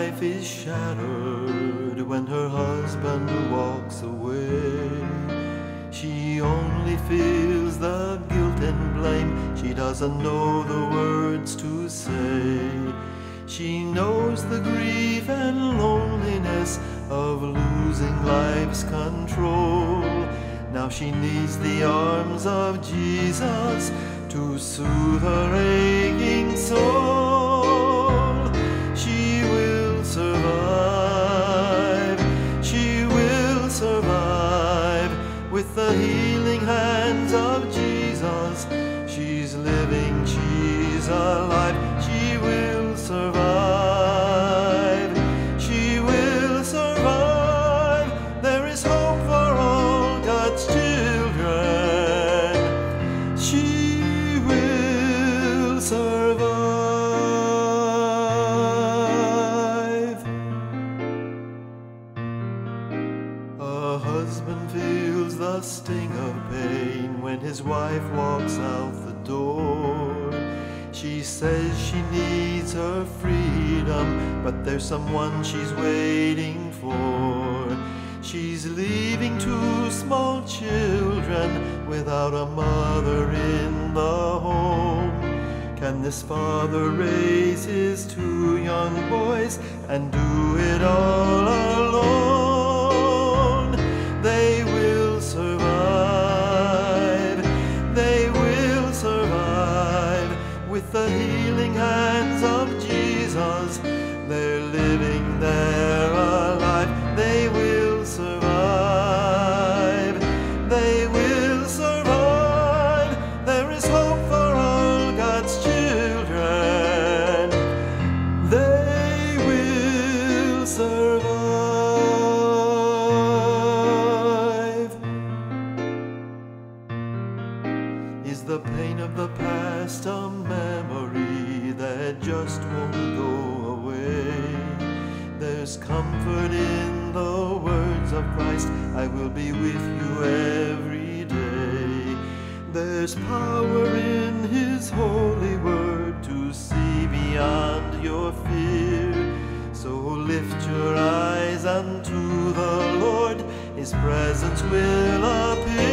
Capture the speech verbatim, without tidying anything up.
life is shattered when her husband walks away. She only feels the guilt and blame. She doesn't know the words to say. She knows the grief and loneliness of losing life's control. Now she needs the arms of Jesus to soothe her aching soul. She will survive, she will survive with the healing hands of Jesus. She's living, she's alive. She will survive, she will survive. There is hope for all God's children. She will survive. A husband feels the sting of pain when his wife walks out the door. She says she needs her freedom, but there's someone she's waiting for. She's leaving two small children without a mother in the home. Can this father raise his two young boys and do it all alone? They will survive, they will survive with the healing hands of Jesus. They're living, they're alive. They will survive, they will survive. There is hope for all God's children. They will survive. Is the pain of the past a memory that just won't go away? There's comfort in the words of Christ, I will be with you every day. There's power in His holy word to see beyond your fear. So lift your eyes unto the Lord, His presence will appear.